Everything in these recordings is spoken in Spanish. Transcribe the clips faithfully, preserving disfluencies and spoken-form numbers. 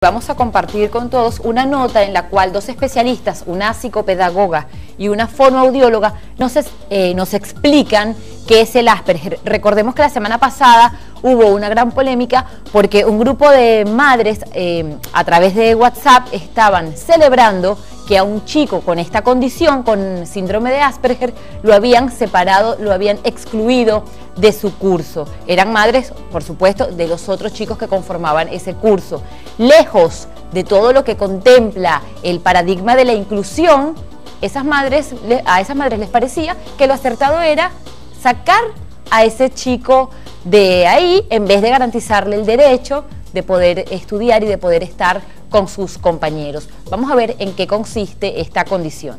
Vamos a compartir con todos una nota en la cual dos especialistas, una psicopedagoga y una fonoaudióloga, nos, eh, nos explican qué es el Asperger. Recordemos que la semana pasada hubo una gran polémica porque un grupo de madres eh, a través de WhatsApp estaban celebrando que a un chico con esta condición, con síndrome de Asperger, lo habían separado, lo habían excluido de su curso. Eran madres, por supuesto, de los otros chicos que conformaban ese curso. Lejos de todo lo que contempla el paradigma de la inclusión, esas madres, a esas madres les parecía que lo acertado era sacar a ese chico de ahí en vez de garantizarle el derecho de poder estudiar y de poder estar con sus compañeros. Vamos a ver en qué consiste esta condición.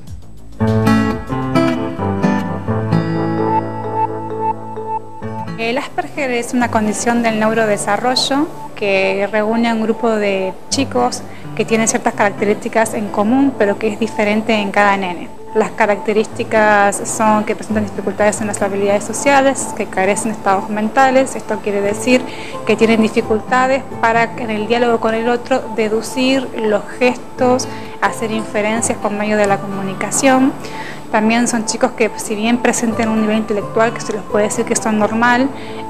El Asperger es una condición del neurodesarrollo que reúne a un grupo de chicos que tienen ciertas características en común, pero que es diferente en cada nene. Las características son que presentan dificultades en las habilidades sociales, que carecen de estados mentales. Esto quiere decir que tienen dificultades para, en el diálogo con el otro, deducir los gestos, hacer inferencias por medio de la comunicación. También son chicos que, si bien presenten un nivel intelectual que se les puede decir que son normal,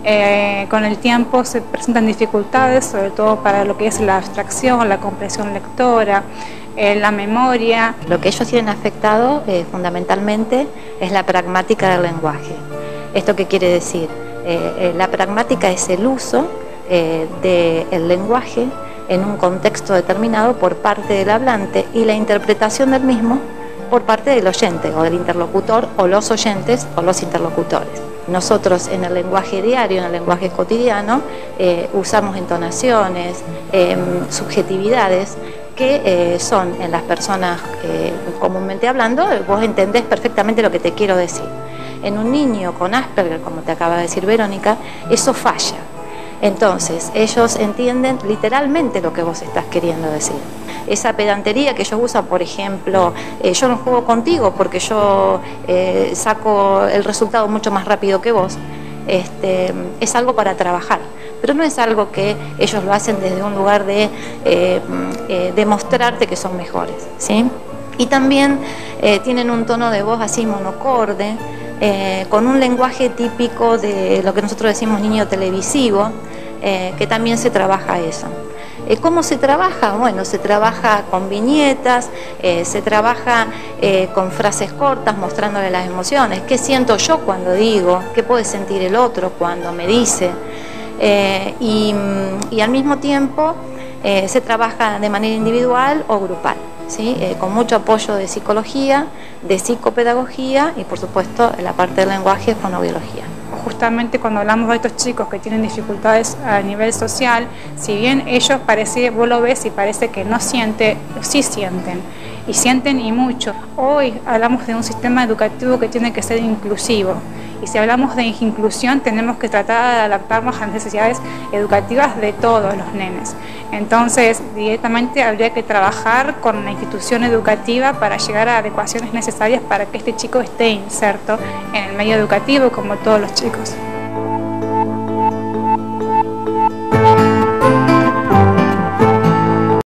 eh, con el tiempo se presentan dificultades, sobre todo para lo que es la abstracción, la comprensión lectora, eh, la memoria. Lo que ellos tienen afectado eh, fundamentalmente es la pragmática del lenguaje. ¿Esto qué quiere decir? Eh, eh, la pragmática es el uso eh, del lenguaje en un contexto determinado por parte del hablante y la interpretación del mismo por parte del oyente o del interlocutor, o los oyentes o los interlocutores. Nosotros en el lenguaje diario, en el lenguaje cotidiano, eh, usamos entonaciones, eh, subjetividades que eh, son en las personas eh, comúnmente hablando, vos entendés perfectamente lo que te quiero decir. En un niño con Asperger, como te acaba de decir Verónica, eso falla. Entonces, ellos entienden literalmente lo que vos estás queriendo decir. Esa pedantería que ellos usan, por ejemplo, eh, yo no juego contigo porque yo eh, saco el resultado mucho más rápido que vos, este, es algo para trabajar, pero no es algo que ellos lo hacen desde un lugar de eh, eh, demostrarte que son mejores, ¿sí? Y también eh, tienen un tono de voz así monocorde, eh, con un lenguaje típico de lo que nosotros decimos niño televisivo, eh, que también se trabaja eso. ¿Cómo se trabaja? Bueno, se trabaja con viñetas, eh, se trabaja eh, con frases cortas mostrándole las emociones. ¿Qué siento yo cuando digo? ¿Qué puede sentir el otro cuando me dice? Eh, y, y al mismo tiempo eh, se trabaja de manera individual o grupal, ¿sí? Eh, con mucho apoyo de psicología, de psicopedagogía y por supuesto en la parte del lenguaje, fonoaudiología. Justamente cuando hablamos de estos chicos que tienen dificultades a nivel social, si bien ellos parece, vos lo ves y parece que no sienten, sí sienten, y sienten y mucho. Hoy hablamos de un sistema educativo que tiene que ser inclusivo, y si hablamos de inclusión tenemos que tratar de adaptarnos a las necesidades educativas de todos los nenes. Entonces, directamente habría que trabajar con la institución educativa para llegar a adecuaciones necesarias para que este chico esté inserto en el medio educativo como todos los chicos.